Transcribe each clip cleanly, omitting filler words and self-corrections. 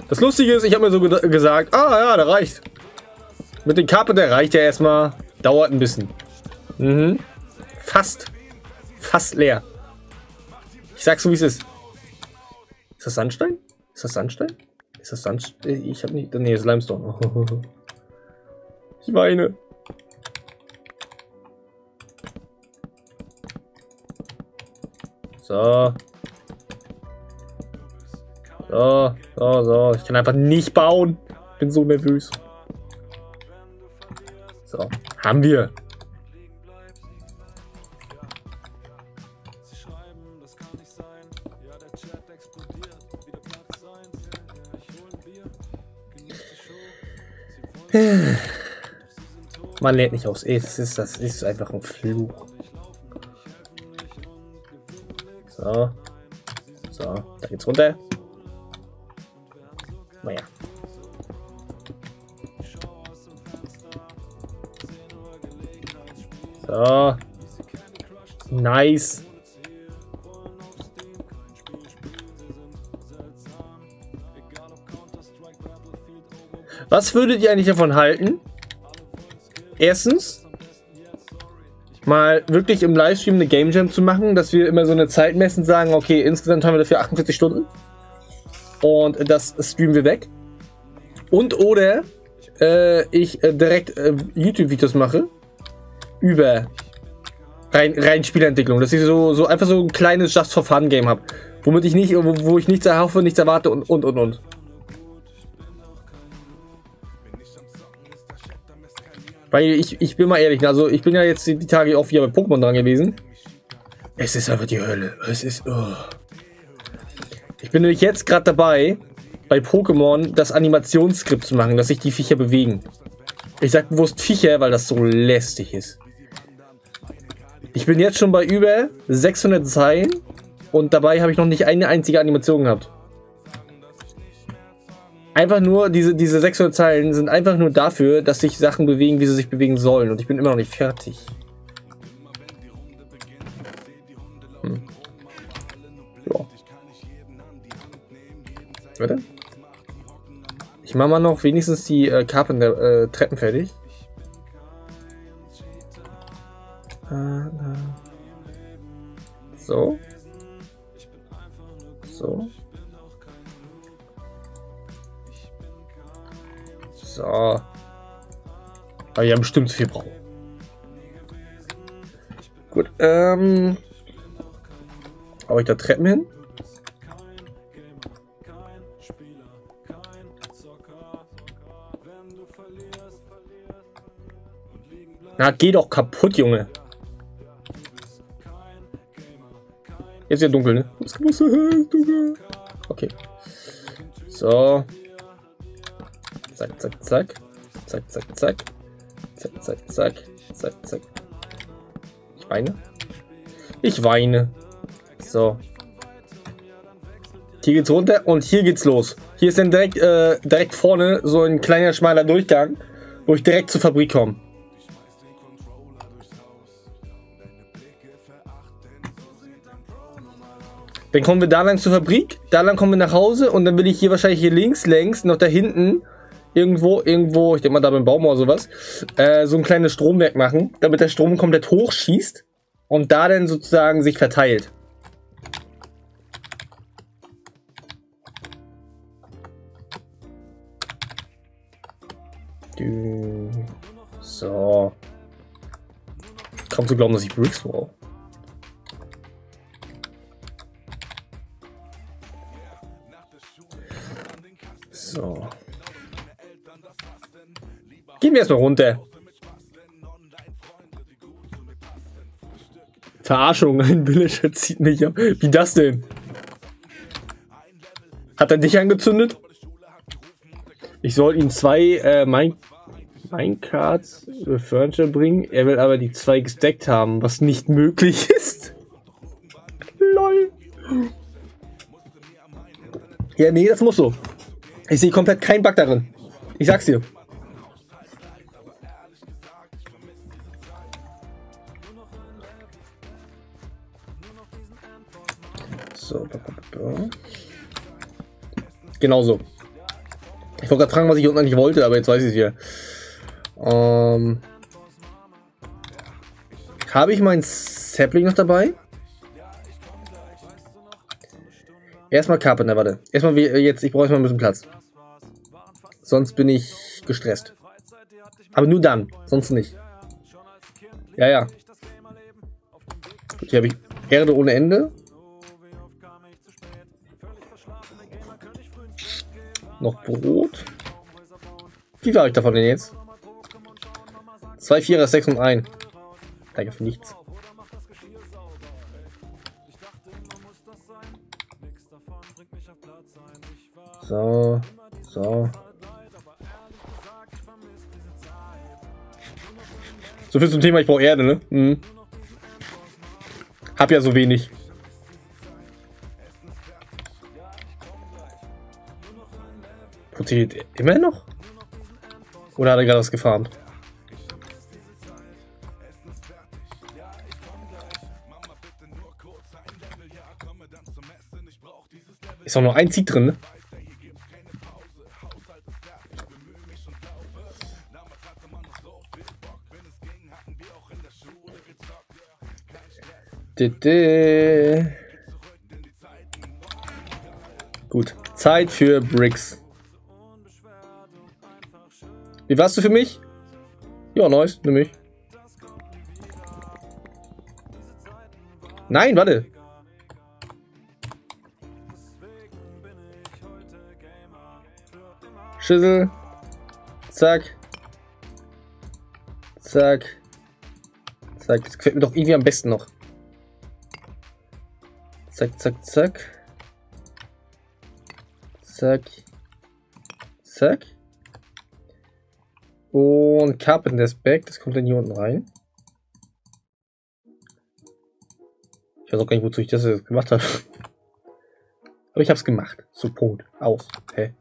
Das Lustige ist, ich habe mir so gesagt, ah ja, der reicht. Mit dem Carpenter reicht ja erstmal. Dauert ein bisschen. Mhm. Fast leer. Ich sag's so, wie es ist. Ist das Sandstein? Ist das Sandstein? Ist das Sandstein? Ich habe nicht... Nee, das ist Limestone. Ich weine. So. So. Ich kann einfach nicht bauen. Bin so nervös. So. Haben wir. Man lädt nicht aus. Das ist einfach ein Fluch. So. So, da geht's runter. Naja. So. Nice. Was würdet ihr eigentlich davon halten? Erstens, mal wirklich im Livestream eine Game Jam zu machen, dass wir immer so eine Zeit messen, sagen, okay, insgesamt haben wir dafür 48 Stunden und das streamen wir weg. Und oder ich direkt YouTube-Videos mache über rein Spielentwicklung, dass ich so einfach so ein kleines Just for Fun Game habe, womit ich nicht, wo ich nichts erhoffe, nichts erwarte und. Weil ich bin mal ehrlich, also ich bin ja jetzt die Tage auch wieder bei Pokémon dran gewesen. Es ist einfach die Hölle. Es ist... Oh. Ich bin nämlich jetzt gerade dabei, bei Pokémon das Animationsskript zu machen, dass sich die Viecher bewegen. Ich sag bewusst Viecher, weil das so lästig ist. Ich bin jetzt schon bei über 600 Zeilen und dabei habe ich noch nicht eine einzige Animation gehabt. Einfach nur, diese 600 Zeilen sind einfach nur dafür, dass sich Sachen bewegen, wie sie sich bewegen sollen. Und ich bin immer noch nicht fertig. Ja. Warte. Ich mache mal noch wenigstens die Carpenter Treppen fertig. So. So. So. Aber ja, bestimmt zu viel brauchen. Gut, habe ich da Treppen hin? Na, geh doch kaputt, Junge. Jetzt ist ja dunkel, ne? Das muss so hell, dunkel. Okay. So. Zack, zack, zack. Zack, zack, zack. Zack, zack, zack. Zack, zack. Ich weine. Ich weine. So. Hier geht's runter und hier geht's los. Hier ist dann direkt vorne so ein kleiner, schmaler Durchgang, wo ich direkt zur Fabrik komme. Dann kommen wir da lang zur Fabrik, da lang kommen wir nach Hause und dann will ich hier wahrscheinlich hier links, längs, noch da hinten, irgendwo, ich denke mal da beim Baum oder sowas, so ein kleines Stromwerk machen, damit der Strom komplett hochschießt und da dann sozusagen sich verteilt. So. Kaum zu glauben, dass ich Bricks brauche. So. Gehen wir erstmal runter. Verarschung, ein Villager zieht mich ab. Wie das denn? Hat er dich angezündet? Ich soll ihm 2 Minecarts Furniture bringen. Er will aber die 2 gestackt haben, was nicht möglich ist. LOL. Ja, nee, das muss so. Ich sehe komplett keinen Bug darin. Ich sag's dir. So. Genau so. Ich wollte gerade fragen, was ich unten eigentlich wollte, aber jetzt weiß ich es hier. Habe ich meinen Sapling noch dabei? Erstmal Carpenter, warte. Erstmal jetzt, ich brauche erstmal ein bisschen Platz. Sonst bin ich gestresst. Aber nur dann, sonst nicht. Ja, ja. Gut, hier habe ich Erde ohne Ende. Noch Brot. Wie viel habe ich davon denn jetzt? 2 Vierer, 6 und 1. Danke für nichts. So, so. So viel zum Thema, ich brauche Erde, ne? Mhm. Hab ja so wenig. Proteilt immer noch? Oder hat er gerade was gefarmt? Ist auch noch ein Seed drin, ne? Gut, Zeit für Bricks. Wie warst du für mich? Ja, nice, nimm mich. Nein, warte. Schüssel. Zack. Zack. Zack. Das gefällt mir doch irgendwie am besten noch. Zack, zack, zack. Zack. Zack. Und Carpenter's Bag, das kommt dann hier unten rein. Ich weiß auch gar nicht, wozu ich das jetzt gemacht habe. Aber ich habe es gemacht. So, Punkt. Aus. Hä?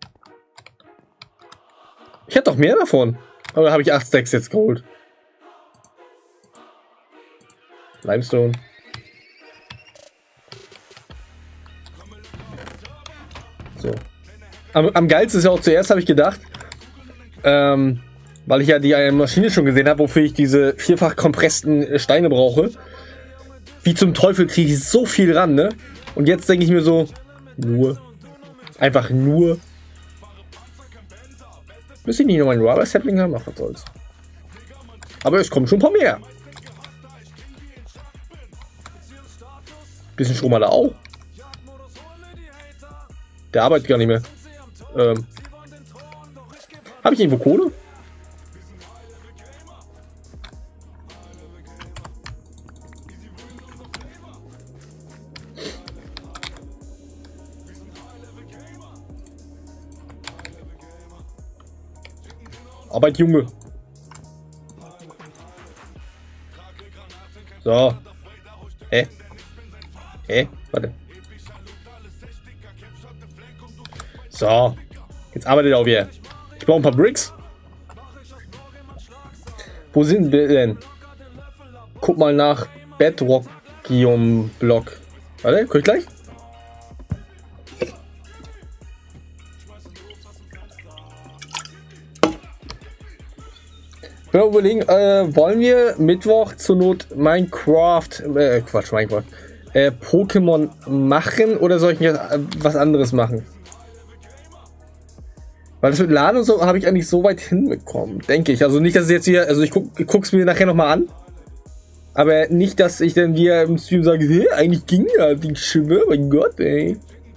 Ich hatte doch mehr davon. Aber habe ich 8 Stacks jetzt geholt. Limestone. So. Am geilsten ist ja auch zuerst, habe ich gedacht, weil ich ja die eine Maschine schon gesehen habe, wofür ich diese vierfach kompressten Steine brauche. Wie zum Teufel kriege ich so viel ran, ne? Und jetzt denke ich mir so, nur. Einfach nur. Müsste ich nicht noch einen Rubber Sapling haben? Ach, was soll's. Aber es kommen schon ein paar mehr. Bisschen Strom hat er auch. Der arbeitet gar nicht mehr. Habe ich irgendwo Kohle? Arbeit, Junge. So. Hä? Hä? Warte. So. Jetzt arbeitet er auf hier. Ich brauche ein paar Bricks. Wo sind wir denn? Guck mal nach Bedrockium Block. Warte, guck ich gleich. Ich will überlegen, wollen wir Mittwoch zur Not Minecraft, Pokémon machen oder soll ich jetzt was anderes machen? Weil das mit Laden und so habe ich eigentlich so weit hinbekommen, denke ich. Also nicht, dass es jetzt hier, also ich guck's mir nachher nochmal an. Aber nicht, dass ich dann wieder im Stream sage, hey, eigentlich ging ja, die Schwör, mein Gott, ey.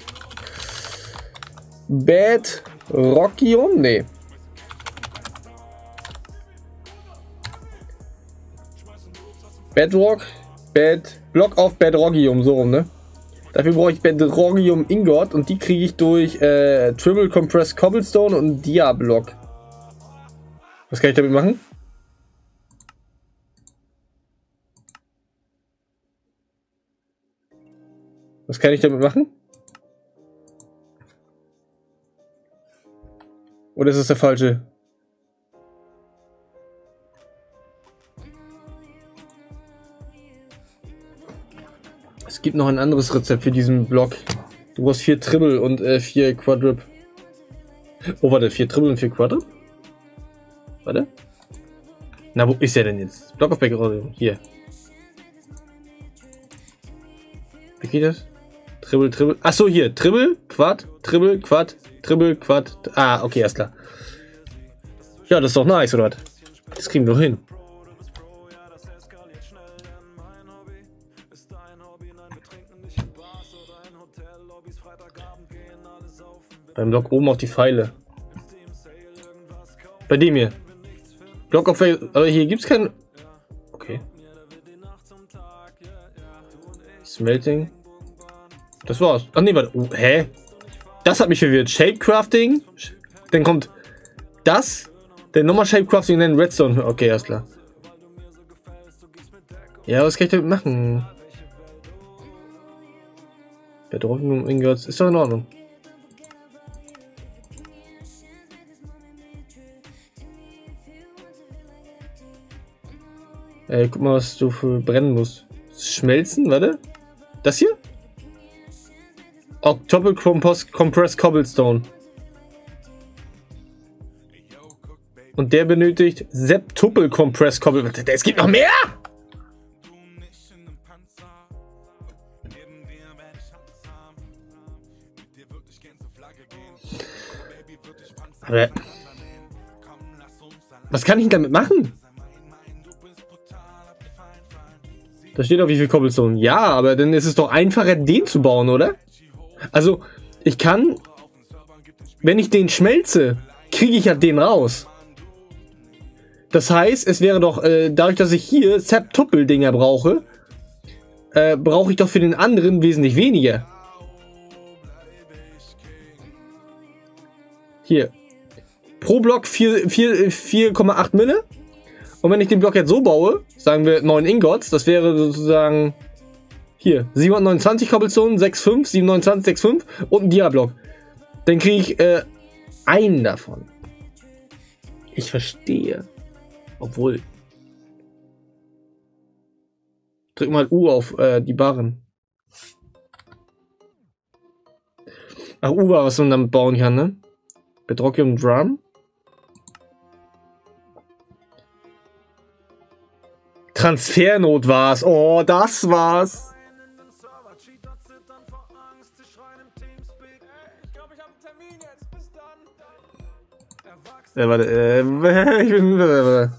Bedrockium? Nee. Bedrock, Block of Bedrockium, so rum, ne? Dafür brauche ich Bedrockium Ingot und die kriege ich durch Triple Compressed Cobblestone und Dia-Block. Was kann ich damit machen? Was kann ich damit machen? Oder ist es der falsche? Es gibt noch ein anderes Rezept für diesen Block. Du brauchst 4 Triple und 4 Quadrup. Oh, warte, 4 Triple und 4 Quadre? Warte. Na, wo ist er denn jetzt? Block of Back, hier. Wie geht das? Triple, Triple. Achso, hier. Triple, Quad, Triple, Quad, Triple, Quad. Ah, okay, alles klar. Ja, das ist doch nice, oder was? Das kriegen wir doch hin. Beim Block oben auf die Pfeile. Bei dem hier. Block auf Pfeile. Aber hier gibt es keinen. Okay. Smelting. Das war's. Ach nee, warte. Hä? Das hat mich verwirrt. Shapecrafting. Dann kommt das. Dann nochmal Shapecrafting, dann Redstone. Okay, alles klar. Ja, was kann ich damit machen? Bedrohung Ingots. Ist doch in Ordnung. Guck mal, was du für brennen musst. Schmelzen, warte. Das hier? Octuple Compressed Cobblestone. Und der benötigt Septuple Compressed Cobblestone. Es gibt noch mehr! Aber was kann ich damit machen? Da steht auch wie viel Cobblestone. Ja, aber dann ist es doch einfacher, den zu bauen, oder? Also, ich kann, wenn ich den schmelze, kriege ich ja den raus. Das heißt, es wäre doch, dadurch, dass ich hier Septuple-Dinger brauche, brauche ich doch für den anderen wesentlich weniger. Hier. Pro Block 4,8 Mille. Und wenn ich den Block jetzt so baue, sagen wir 9 Ingots, das wäre sozusagen hier 729 Cobblestone, 6,5, 729, 6,5 und ein Dia-Block. Dann kriege ich einen davon. Ich verstehe. Obwohl. Drück mal U auf die Barren. Ach, U war, was man damit bauen kann, ne? Bedrockium Drum. Transfernot war's. Oh, das war's. Warte, ich bin.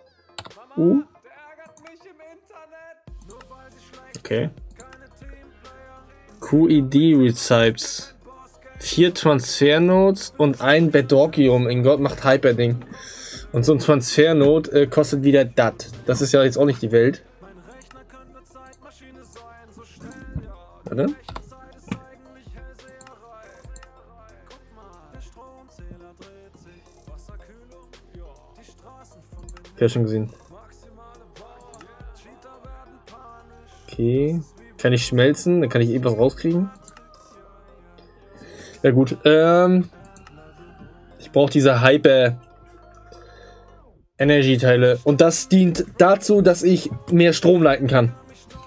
Okay. QED Recipes. 4 Transfernodes und ein Bedrockium Ingot macht Hyperding. Und so ein Transfernode kostet wieder dat. Das ist ja jetzt auch nicht die Welt. Warte. Ich habe schon gesehen. Okay. Kann ich schmelzen? Dann kann ich eben was rauskriegen. Ja gut. Ich brauche diese Hyper Energy-Teile. Und das dient dazu, dass ich mehr Strom leiten kann.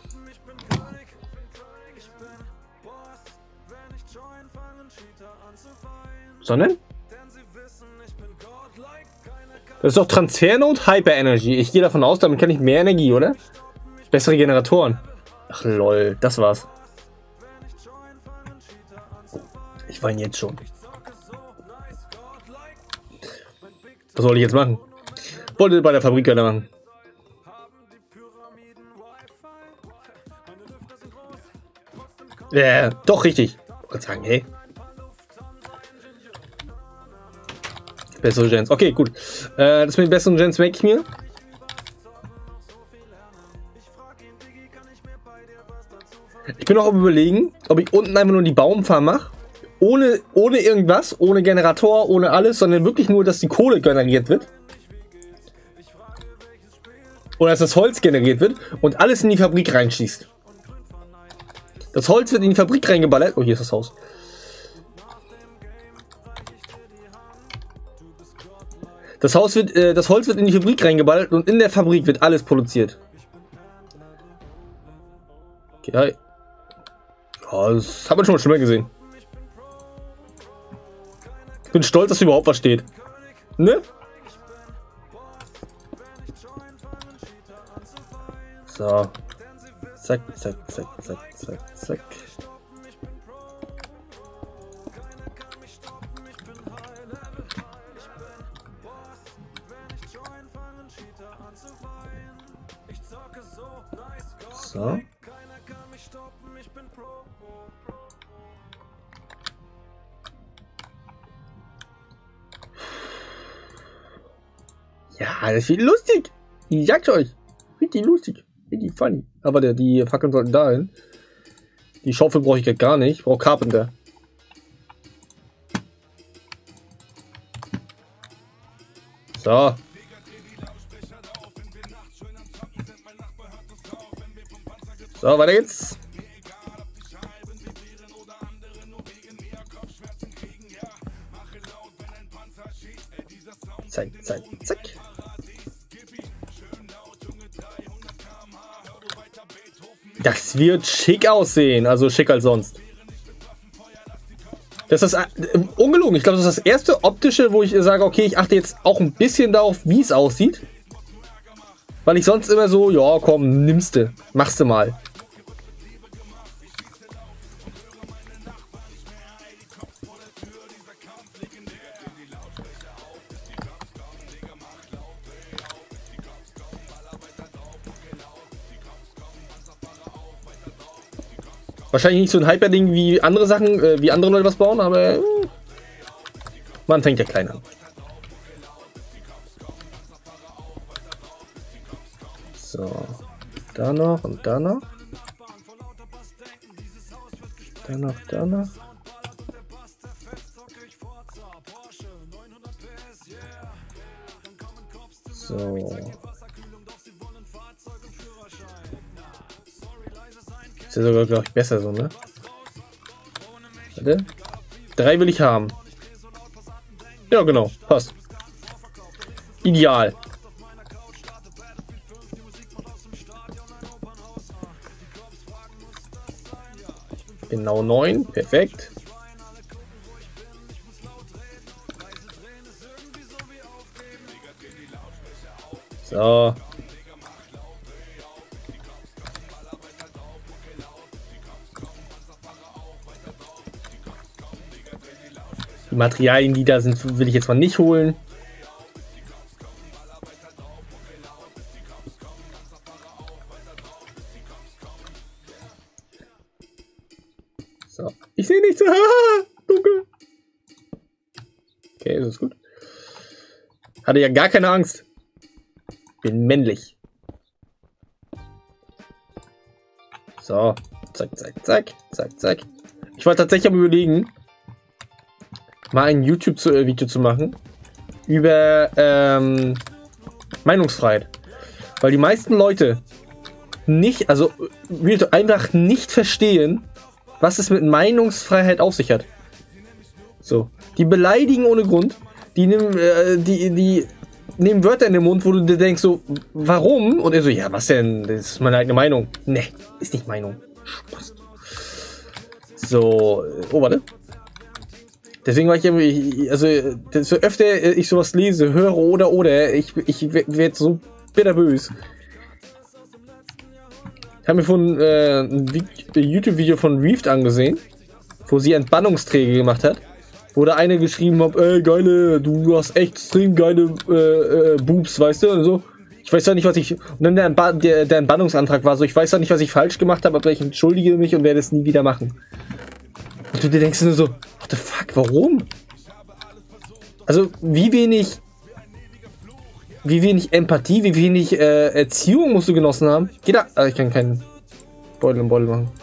Sondern? Das ist doch Transfernode Hyper Energy. Ich gehe davon aus, damit kann ich mehr Energie, oder? Bessere Generatoren. Ach lol, das war's. Ich weine jetzt schon. Was soll ich jetzt machen? Wollte bei der Fabrik weitermachen. Ja, doch richtig. Ich wollte sagen, hey. Bessere Gens. Okay, gut. Das mit den besseren Gens merke ich mir. Ich bin auch am Überlegen, ob ich unten einfach nur die Baumfarm mache. Ohne irgendwas, ohne Generator, ohne alles, sondern wirklich nur, dass die Kohle generiert wird. Oder dass das Holz generiert wird und alles in die Fabrik reinschießt. Das Holz wird in die Fabrik reingeballert. Oh, hier ist das Haus. Das Holz wird in die Fabrik reingeballert und in der Fabrik wird alles produziert. Okay. Ja, das hat man schon mal schlimmer gesehen. Ich bin stolz, dass überhaupt was steht. Ne? So. Zack, zack, zack, zack, zack, zack. So. Ja, das wird lustig. Ich sag's euch. Richtig lustig. Richtig funny. Aber die Fackeln sollten da hin. Die Schaufel brauche ich gar nicht. Ich brauche Carpenter. So. So, weiter geht's. Zack, zack, zack. Das wird schick aussehen, also schicker als sonst. Das ist ungelogen. Ich glaube, das ist das erste optische, wo ich sage, okay, ich achte jetzt auch ein bisschen darauf, wie es aussieht. Weil ich sonst immer so, ja, komm, nimmste, machst du mal. Wahrscheinlich nicht so ein Hyper-Ding wie andere Sachen, wie andere Leute was bauen, aber man fängt ja klein an. So, da noch und da noch. Da noch, da noch. So. Ist ja sogar, glaube ich, besser so, ne? Warte. 3 will ich haben. Ja, genau. Passt. Ideal. Genau 9. Perfekt. So. Die Materialien, die da sind, will ich jetzt mal nicht holen. So. Ich sehe nichts. Dunkel. Okay, das ist gut. Hatte ja gar keine Angst. Bin männlich. So. Zack, zack, zack. Zack, zack. Ich war tatsächlich am Überlegen, mal ein YouTube-Video zu machen über Meinungsfreiheit. Weil die meisten Leute nicht, also einfach nicht verstehen, was es mit Meinungsfreiheit auf sich hat. So. Die beleidigen ohne Grund. Die nehmen Wörter in den Mund, wo du dir denkst so, warum? Und er so, ja, was denn? Das ist meine eigene Meinung. Ne, ist nicht Meinung. Spaß. So, oh, warte. Deswegen war ich irgendwie, also, desto öfter ich sowas lese, höre oder, ich werde so bitterbös. Ich habe mir von ein YouTube-Video von Reeft angesehen, wo sie Entbannungsträger gemacht hat. Wo da eine geschrieben hat, geile, du hast echt extrem geile Boobs, weißt du? Und so. Ich weiß ja nicht, was ich. Und dann der Entbannungsantrag war so, ich weiß ja nicht, was ich falsch gemacht habe, aber ich entschuldige mich und werde es nie wieder machen. Und du dir denkst nur so, what the fuck, warum? Also, wie wenig Empathie, wie wenig Erziehung musst du genossen haben? Geht da. Ich kann keinen Beutel im Beutel machen.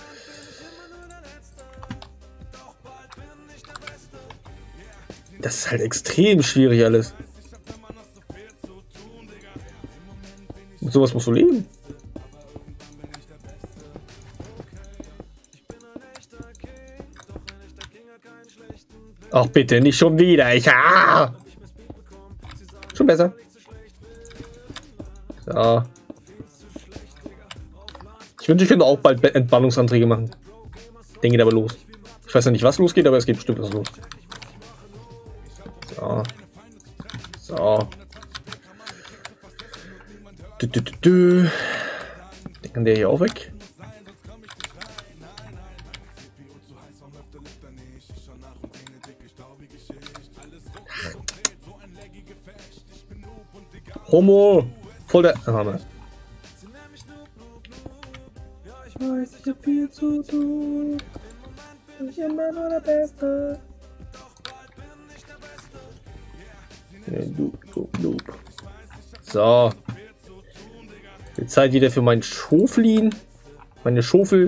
Das ist halt extrem schwierig alles. Mit sowas musst du leben. Ach bitte, nicht schon wieder. Schon besser. So. Ich wünsche, ich könnte auch bald Entbannungsanträge machen. Den geht aber los. Ich weiß ja nicht, was losgeht, aber es geht bestimmt was los. So. So. Den kann der hier auch weg. Homo! Voll der... Ich weiß, ich hab viel zu tun. Ich bin immer nur der Beste. So. Jetzt Zeit wieder für meinen Schoflin. Meine Schofel.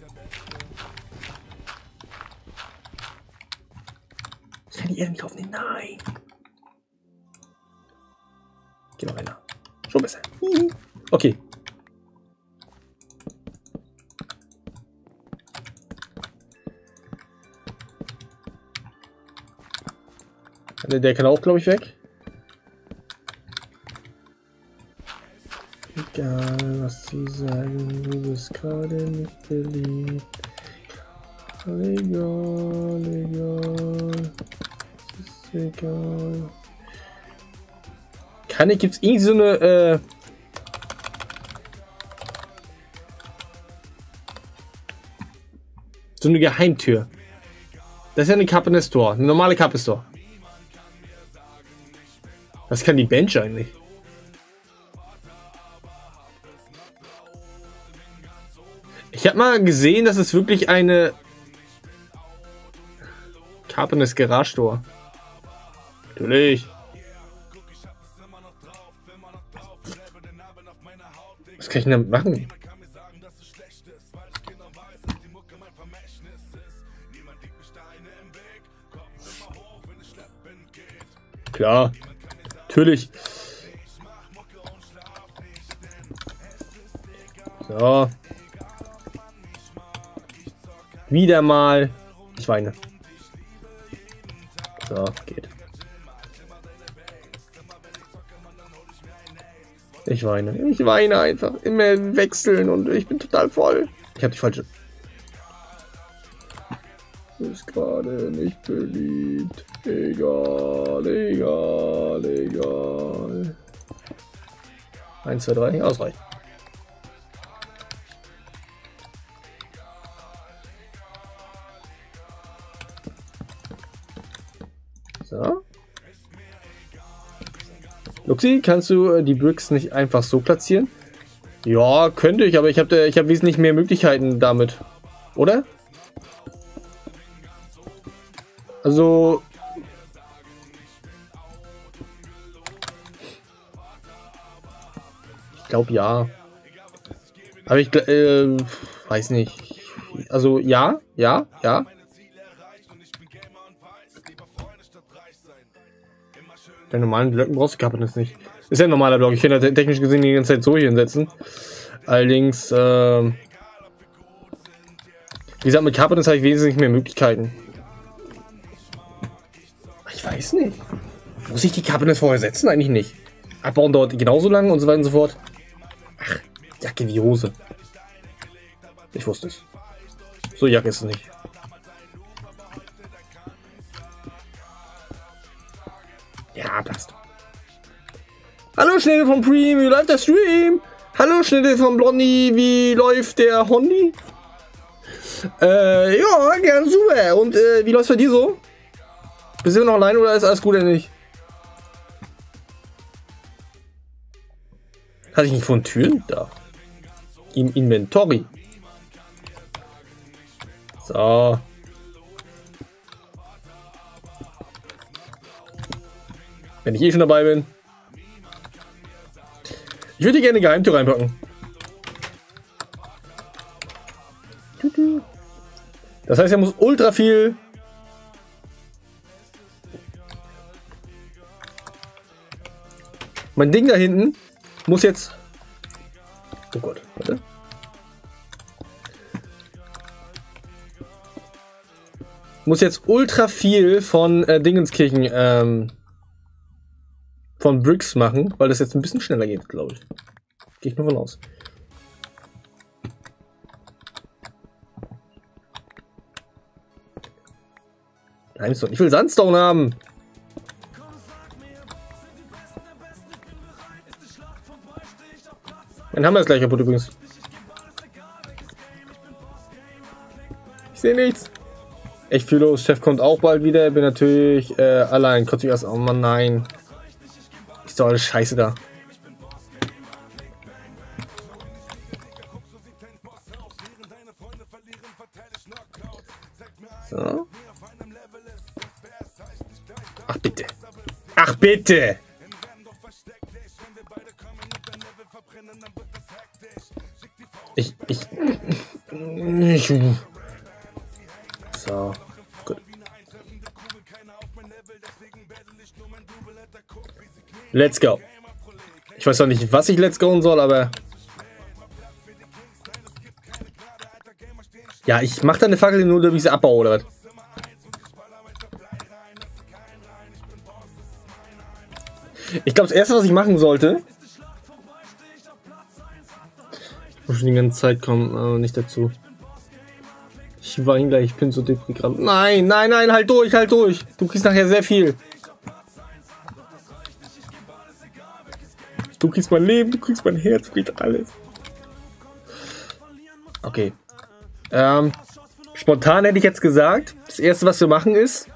Ich kann die Erde nicht aufnehmen. Nein. Geh noch einer. Schon besser. Okay. Der kann auch, glaube ich, weg. Egal, was sie sagen, du bist gerade nicht beliebt. Egal, egal. Ist egal. Gibt's irgendwie so eine, so eine Geheimtür. Das ist ja eine Kappe Nestor. Eine normale Kappe Nestor. Was kann die Bench eigentlich? Ich habe mal gesehen, dass es wirklich eine Carpenes Garage Door. Natürlich. Was kann ich denn damit machen? Klar. Natürlich. So. Wieder mal. Ich weine. So, geht. Ich weine. Ich weine einfach. Immer wechseln und ich bin total voll. Ich habe die falsche. Ist gerade nicht beliebt. Egal, egal, egal. 1, 2, 3, ausreicht. So. Luxi, kannst du die Bricks nicht einfach so platzieren? Ja, könnte ich, aber ich hab wesentlich mehr Möglichkeiten damit. Oder? Also... Ich glaube ja. Aber ich weiß nicht. Also ja. Bei normalen Blöcken brauchst du Carpenes nicht. Ist ja ein normaler Block. Ich kann da technisch gesehen die ganze Zeit so hier hinsetzen. Allerdings, wie gesagt, mit Carpenes habe ich wesentlich mehr Möglichkeiten. Ich weiß nicht. Muss ich die Carpenes vorher setzen? Eigentlich nicht. Abbauen dauert genauso lang und so weiter und so fort. Ach, Jacke wie Hose. Ich wusste es. So Jacke ist es nicht. Ja, passt. Hallo Schnitte vom Preem, wie läuft der Stream? Hallo Schnitte von Blondie, wie läuft der Hondi? Ja, gern super. Und wie läuft's bei dir so? Bist du noch allein oder ist alles gut oder nicht? Hatte ich nicht von Türen da? Im Inventory. So. Wenn ich eh schon dabei bin. Ich würde gerne eine Geheimtür reinpacken. Das heißt, er muss ultra viel... Mein Ding da hinten muss jetzt... Oh Gott, warte. Muss jetzt ultra viel von Dingenskirchen von Bricks machen, weil das jetzt ein bisschen schneller geht, glaube ich. Gehe ich nur von aus. Limestone. Ich will Sandstone haben. Dann haben wir es gleich kaputt übrigens. Ich sehe nichts. Echt viel los. Chef kommt auch bald wieder. Bin natürlich allein. Kotze ich erst. Oh Mann, nein. Ist doch alles scheiße da. So. Ach bitte. Ach bitte. Ich. So. Gut. Let's go. Ich weiß noch nicht, was ich let's go soll, aber... Ja, ich mach da eine Fackel nur, damit ich sie abbaue, oder was? Ich glaube, das erste, was ich machen sollte... Ich muss schon die ganze Zeit kommen, aber nicht dazu. Ich weine gleich, ich bin so deprimiert. Nein, nein, nein, halt durch, halt durch. Du kriegst nachher sehr viel. Du kriegst mein Leben, du kriegst mein Herz, du kriegst alles. Okay. Spontan hätte ich jetzt gesagt, das erste, was wir machen ist,